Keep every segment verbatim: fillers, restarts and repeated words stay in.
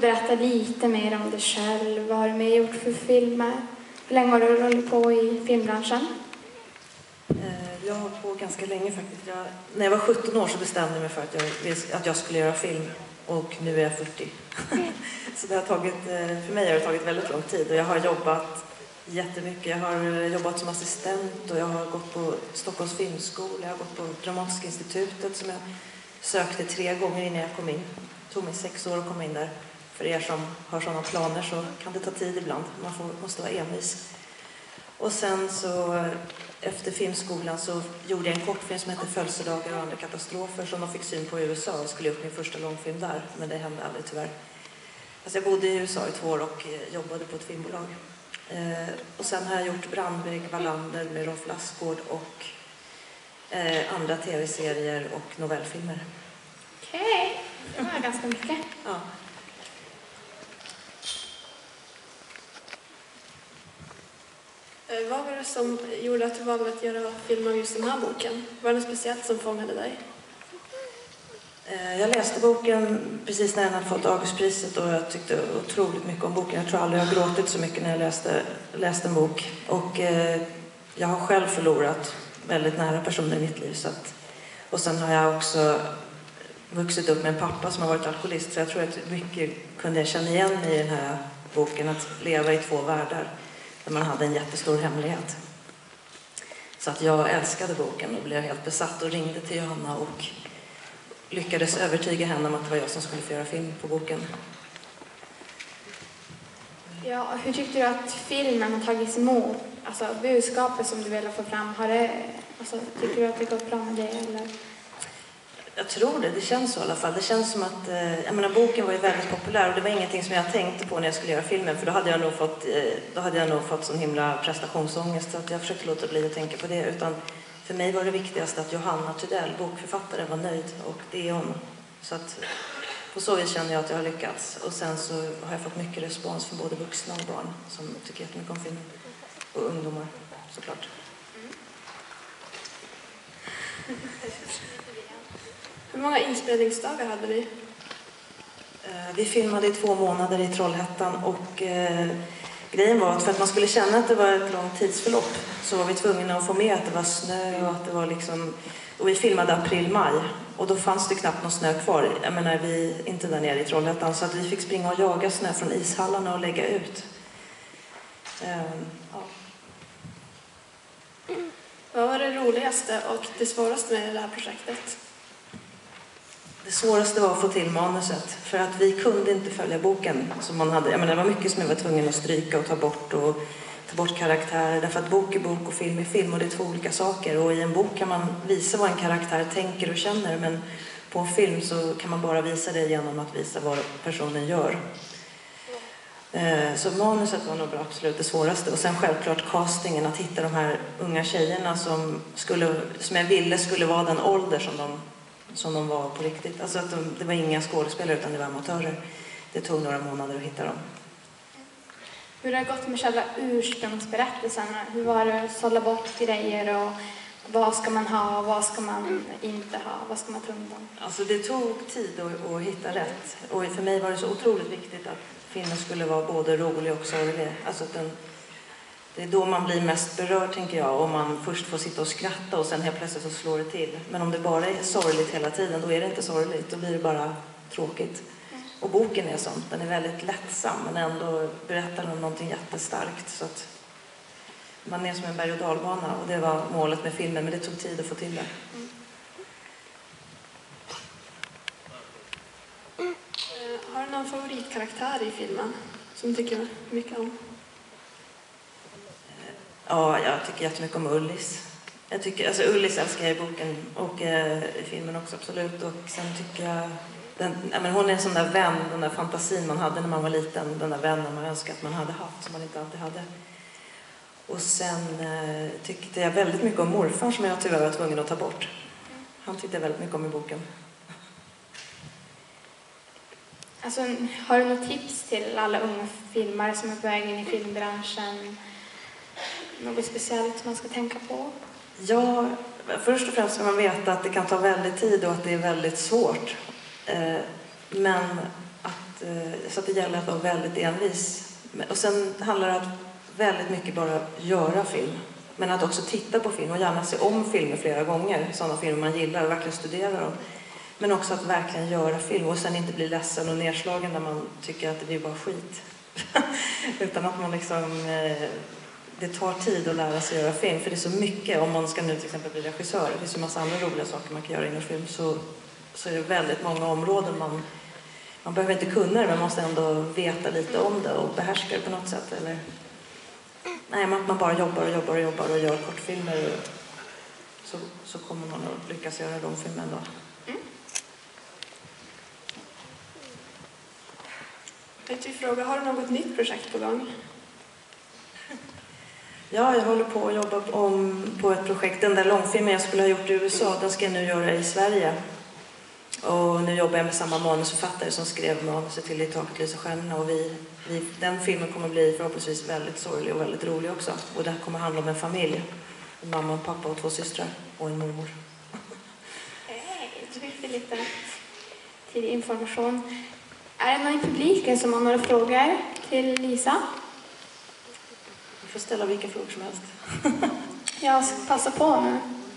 berätta lite mer om dig själv? Vad har du med gjort för filmer? Hur länge har du hållit på i filmbranschen? Jag har hållit på ganska länge faktiskt. Jag, när jag var sjutton år så bestämde jag mig för att jag, att jag skulle göra film. Och nu är jag fyrtio. Så det har tagit, för mig har det tagit väldigt lång tid. Och jag har jobbat jättemycket. Jag har jobbat som assistent och jag har gått på Stockholms filmskola. Jag har gått på Dramatiska institutet som jag sökte tre gånger innan jag kom in. Det tog mig sex år att komma in där. För er som har sådana planer så kan det ta tid ibland. Man får, måste vara envis. Och sen så efter filmskolan så gjorde jag en kortfilm som heter Födelsedagar och andra katastrofer som de fick syn på i U S A och skulle upp min första långfilm där. Men det hände aldrig tyvärr. Alltså jag bodde i U S A i två år och jobbade på ett filmbolag. Eh, och sen har jag gjort Brandvägg, Wallander med Rolf Lassgård och eh, andra tv-serier och novellfilmer. Okej, okay. Det var ganska mycket. Ja. Vad var det som gjorde att du valde att göra film av just den här boken? Var det något speciellt som fångade dig? Jag läste boken precis när jag hade fått Augustpriset och jag tyckte otroligt mycket om boken. Jag tror aldrig jag har gråtit så mycket när jag läste, läste en bok. Och eh, jag har själv förlorat väldigt nära personer i mitt liv. Så att, och sen har jag också vuxit upp med en pappa som har varit alkoholist. Så jag tror att mycket kunde jag känna igen i den här boken. Att leva i två världar. Där man hade en jättestor hemlighet. Så att jag älskade boken och blev helt besatt och ringde till Johanna och lyckades övertyga henne om att det var jag som skulle få göra film på boken. Ja, hur tyckte du att filmen har tagits emot? Alltså budskapet som du ville få fram, har det, alltså, tycker du att det gått bra med det? Eller? Jag tror det, det känns så i alla fall. Det känns som att, eh, jag menar, boken var ju väldigt populär och det var ingenting som jag tänkte på när jag skulle göra filmen. För då hade jag nog fått, eh, då hade jag nog fått sån himla prestationsångest så att jag försökte låta bli att tänka på det. Utan för mig var det viktigaste att Johanna Tydell, bokförfattaren, var nöjd och det är hon. Så att på så vis känner jag att jag har lyckats. Och sen så har jag fått mycket respons från både vuxna och barn som tycker jättemycket om filmen. Och ungdomar, såklart. Hur många inspelningsdagar hade vi? Vi filmade i två månader i Trollhättan och eh, grejen var att för att man skulle känna att det var ett långt tidsförlopp så var vi tvungna att få med att det var snö och att det var liksom... Och vi filmade april-maj och då fanns det knappt någon snö kvar. Jag menar, vi inte där nere i Trollhättan så att vi fick springa och jaga snö från ishallarna och lägga ut. Eh, ja. Vad var det roligaste och det svåraste med det här projektet? Det svåraste var att få till manuset. För att vi kunde inte följa boken som man hade. Jag menar, det var mycket som jag var tvungen att stryka och ta bort. Och ta bort karaktärer. Därför att bok är bok och film är film. Och det är två olika saker. Och i en bok kan man visa vad en karaktär tänker och känner. Men på en film så kan man bara visa det genom att visa vad personen gör. Så manuset var nog absolut det svåraste. Och sen självklart castingen. Att hitta de här unga tjejerna som, skulle, som jag ville skulle vara den ålder som de... som de var på riktigt. Alltså att de, det var inga skådespelare utan det var amatörer. Det tog några månader att hitta dem. Hur har det gått med själva ursprungsberättelsen? Hur var det att sålla bort grejer och vad ska man ha och vad ska man inte ha? Vad ska man ta undan? Alltså det tog tid att, att hitta rätt. Och för mig var det så otroligt viktigt att filmen skulle vara både rolig och sorglig. Alltså att den, det är då man blir mest berörd, tänker jag, om man först får sitta och skratta och sen helt plötsligt så slår det till. Men om det bara är sorgligt hela tiden, då är det inte sorgligt. Då blir det bara tråkigt. Och boken är sånt. Den är väldigt lättsam, men ändå berättar om någonting jättestarkt. Så att man är som en berg- och dalbana, och det var målet med filmen, men det tog tid att få till det. Mm. Uh, har du någon favoritkaraktär i filmen som du tycker mycket om? Ja, jag tycker jättemycket om Ullis. Jag tycker, alltså Ullis älskar jag i boken och eh, i filmen också, absolut. Och sen tycker jag, den, ja, men hon är en sån där vän, den där fantasin man hade när man var liten. Den där vännen man önskade att man hade haft, som man inte alltid hade. Och sen eh, tyckte jag väldigt mycket om morfar som jag tyvärr var tvungen att ta bort. Han tyckte jag väldigt mycket om i boken. Alltså, har du något tips till alla unga filmare som är på väg in i filmbranschen? Något speciellt man ska tänka på? Ja, först och främst ska man veta att det kan ta väldigt tid och att det är väldigt svårt. Eh, men att att, eh, så att det gäller att vara väldigt envis. Och sen handlar det att väldigt mycket bara göra film. Men att också titta på film och gärna se om filmer flera gånger. Sådana filmer man gillar och verkligen studera dem. Men också att verkligen göra film och sen inte bli ledsen och nedslagen när man tycker att det blir bara skit. Utan att man liksom... Eh, det tar tid att lära sig göra film. För det är så mycket, om man ska nu till exempel bli regissör. Det finns en massa andra roliga saker man kan göra inom film. Så, så är det väldigt många områden man... Man behöver inte kunna det, men man måste ändå veta lite om det och behärska det på något sätt. Eller... Nej, man, man bara jobbar och jobbar och jobbar och gör kortfilmer. Och så, så kommer man att lyckas göra de filmen då. Mm. Jag vill fråga, har du något nytt projekt på gång? Ja, jag håller på att jobba om, på ett projekt. Den där långfilmen jag skulle ha gjort i U S A, den ska jag nu göra i Sverige. Och nu jobbar jag med samma manusförfattare som skrev manuset till I taket lyser stjärnorna. Och vi, vi, den filmen kommer bli förhoppningsvis väldigt sorglig och väldigt rolig också. Och det kommer handla om en familj. En mamma, en pappa och två systrar. Och en mormor. Hej, då fick vi lite tidig information. Är det någon i publiken som har några frågor till Lisa? Du får ställa vilka frågor som helst. Jag ska passa på nu.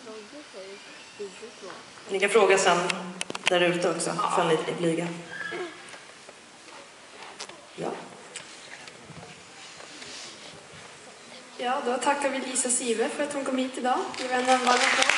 Ni kan fråga sen där ute också, för lite blyga. Ja. Ja, då tackar vi Lisa Sive för att hon kom hit idag. Vi vänder en varm applåd.